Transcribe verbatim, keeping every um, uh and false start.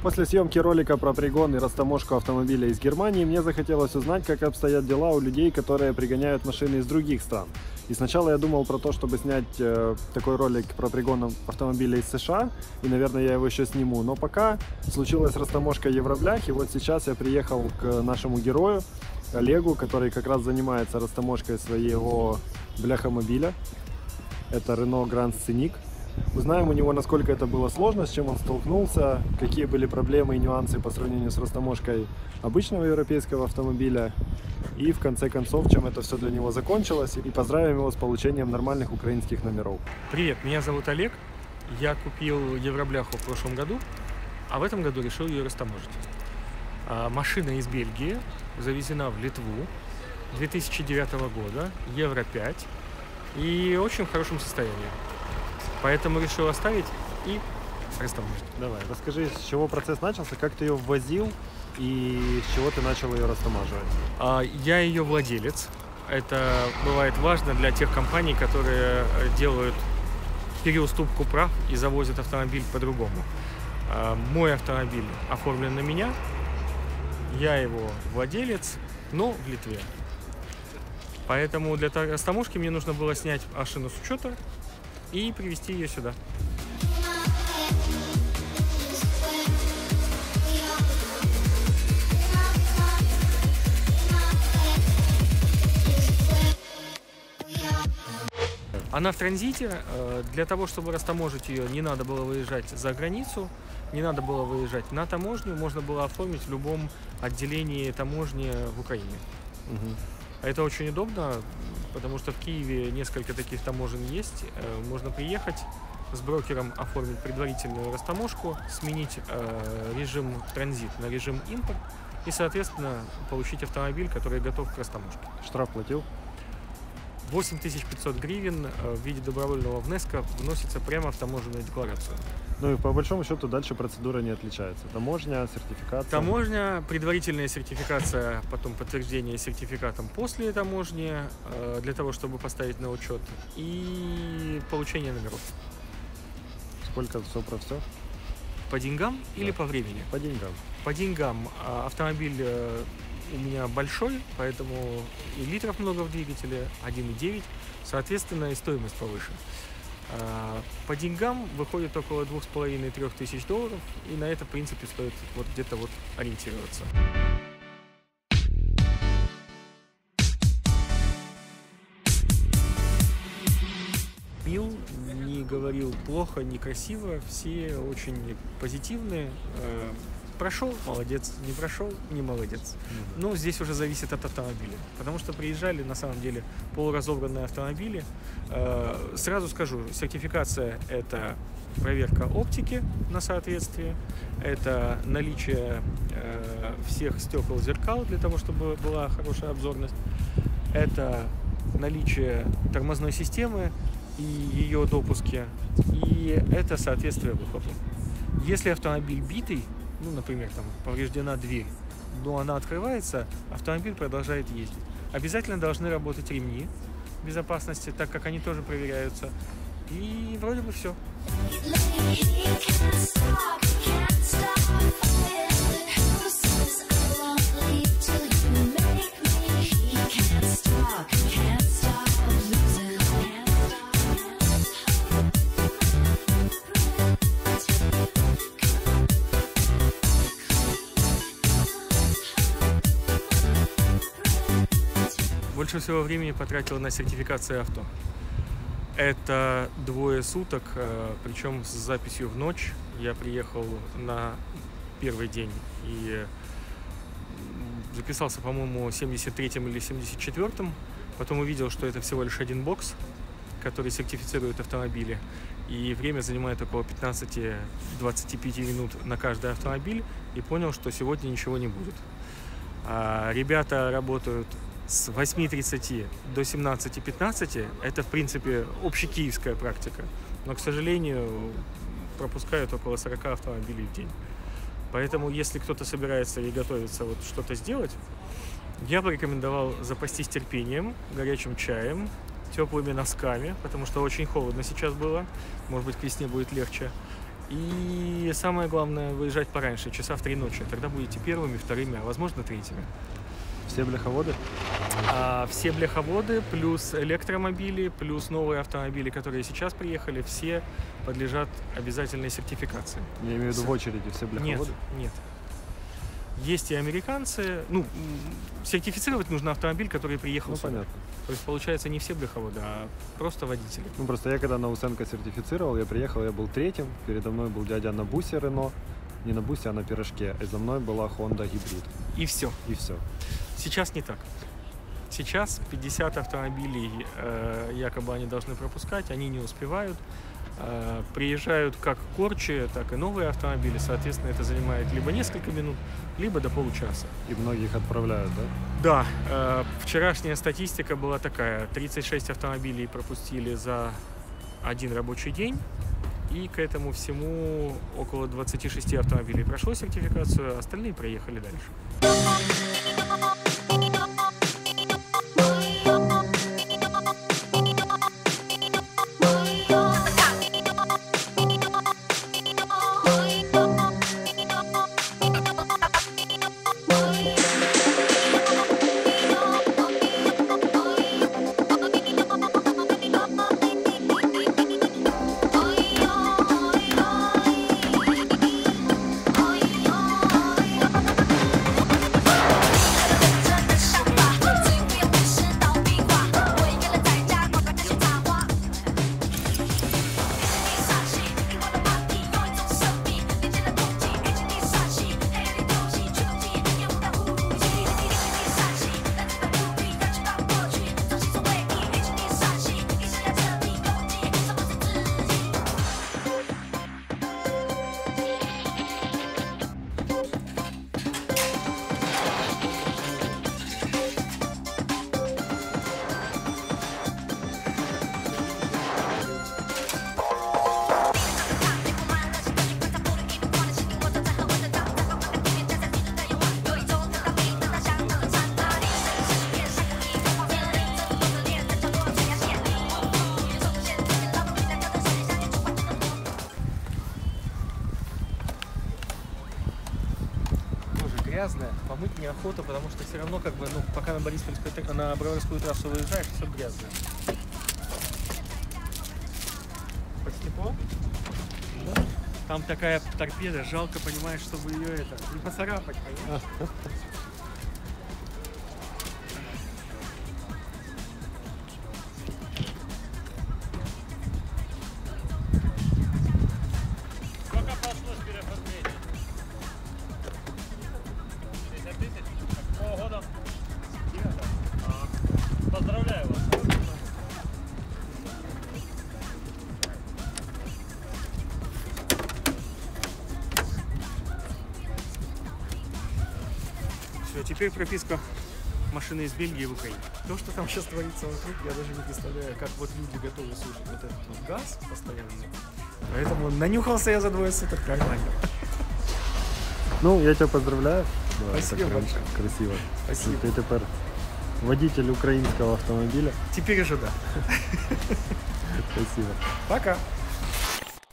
После съемки ролика про пригон и растаможку автомобиля из Германии мне захотелось узнать, как обстоят дела у людей, которые пригоняют машины из других стран. И сначала я думал про то, чтобы снять э, такой ролик про пригон автомобиля из США, и, наверное, я его еще сниму. Но пока случилась растаможка Евроблях, и вот сейчас я приехал к нашему герою, Олегу, который как раз занимается растаможкой своего бляхомобиля. Это Renault Grand Scenic. Узнаем у него, насколько это было сложно, с чем он столкнулся, какие были проблемы и нюансы по сравнению с растаможкой обычного европейского автомобиля. И в конце концов, чем это все для него закончилось. И поздравим его с получением нормальных украинских номеров. Привет, меня зовут Олег. Я купил Евробляху в прошлом году, а в этом году решил ее растаможить. Машина из Бельгии, завезена в Литву, две тысячи девятого года, Евро пять и очень в хорошем состоянии. Поэтому решил оставить и растаможить. Давай, расскажи, с чего процесс начался, как ты ее ввозил и с чего ты начал ее растамаживать? Я ее владелец. Это бывает важно для тех компаний, которые делают переуступку прав и завозят автомобиль по-другому. Мой автомобиль оформлен на меня, я его владелец, но в Литве. Поэтому для растаможки мне нужно было снять машину с учета и привезти ее сюда. Она в транзите. Для того, чтобы растаможить ее, не надо было выезжать за границу, не надо было выезжать на таможню, можно было оформить в любом отделении таможни в Украине. Угу. Это очень удобно, потому что в Киеве несколько таких таможен есть. Можно приехать с брокером, оформить предварительную растаможку, сменить э, режим транзит на режим импорт и, соответственно, получить автомобиль, который готов к растаможке. Штраф платил? восемь тысяч пятьсот гривен в виде добровольного внеска вносится прямо в таможенную декларацию. Ну и по большому счету дальше процедура не отличается. Таможня, сертификация. Таможня, предварительная сертификация, потом подтверждение сертификатом после таможни, для того, чтобы поставить на учет, и получение номеров. Сколько все про все? По деньгам да. Или по времени? По деньгам. По деньгам. Автомобиль у меня большой, поэтому и литров много в двигателе, один и девять, соответственно, и стоимость повыше. По деньгам выходит около двух с половиной — трёх тысяч долларов, и на это, в принципе, стоит вот где-то вот ориентироваться. Билл не говорил плохо, некрасиво, все очень позитивные. Прошел — молодец, не прошел — не молодец. Mm-hmm. Но здесь уже зависит от автомобиля, потому что приезжали на самом деле полуразобранные автомобили. Э, сразу скажу, сертификация — это проверка оптики на соответствие, это наличие э, всех стекол, зеркал для того, чтобы была хорошая обзорность, это наличие тормозной системы и ее допуски, и это соответствие выхлопу. Если автомобиль битый, ну, например, там повреждена дверь, но она открывается, автомобиль продолжает ездить. Обязательно должны работать ремни безопасности, так как они тоже проверяются. И вроде бы все. Больше всего времени потратил на сертификацию авто. Это двое суток, причем с записью в ночь. Я приехал на первый день и записался, по-моему, семьдесят третьем или семьдесят четвёртом. Потом увидел, что это всего лишь один бокс, который сертифицирует автомобили. И время занимает около пятнадцати-двадцати пяти минут на каждый автомобиль. И понял, что сегодня ничего не будет. А ребята работают с восьми тридцати до семнадцати пятнадцати. Это, в принципе, общекиевская практика. Но, к сожалению, пропускают около сорока автомобилей в день. Поэтому, если кто-то собирается и готовится вот что-то сделать, я бы рекомендовал запастись терпением, горячим чаем, теплыми носками, потому что очень холодно сейчас было. Может быть, к весне будет легче. И самое главное, выезжать пораньше, часа в три ночи. Тогда будете первыми, вторыми, а возможно третьими. Все бляховоды? А все бляховоды, плюс электромобили, плюс новые автомобили, которые сейчас приехали, все подлежат обязательной сертификации. Я имею в виду в очереди все бляховоды? Нет, нет. Есть и американцы. Ну, сертифицировать нужно автомобиль, который приехал Ну, сюда. понятно. То есть, получается, не все бляховоды, а просто водители. Ну, просто я когда на Усенко сертифицировал, я приехал, я был третьим. Передо мной был дядя на бусе Рено. Не на бусе, а на пирожке. И за мной была Honda гибрид. И все. И все. Сейчас не так. Сейчас пятьдесят автомобилей э, якобы они должны пропускать, они не успевают. Э, приезжают как корчи, так и новые автомобили. Соответственно, это занимает либо несколько минут, либо до получаса. И многих отправляют, да? Да. Э, вчерашняя статистика была такая. тридцать шесть автомобилей пропустили за один рабочий день. И к этому всему около двадцати шести автомобилей прошло сертификацию, остальные проехали дальше. Грязная, помыть неохота, потому что все равно, как бы, ну, пока на Бориспольскую, на Броварскую трассу выезжаешь, все грязное. Подстекло? Да. Там такая торпеда, жалко, понимаешь, чтобы ее это не поцарапать, понимаешь? Сколько пошло с переоформления? шестьдесят тысяч? Какого года? А, поздравляю вас. Все, теперь прописка машины из Бельгии в Украине. То, что там сейчас творится вокруг, я даже не представляю, как вот люди готовы слушать вот этот вот газ постоянно. Поэтому нанюхался я за двое суток нормально. Ну, я тебя поздравляю. Да, Спасибо так большое. красиво. Спасибо. Ты теперь водитель украинского автомобиля. Теперь уже да. Спасибо. Пока.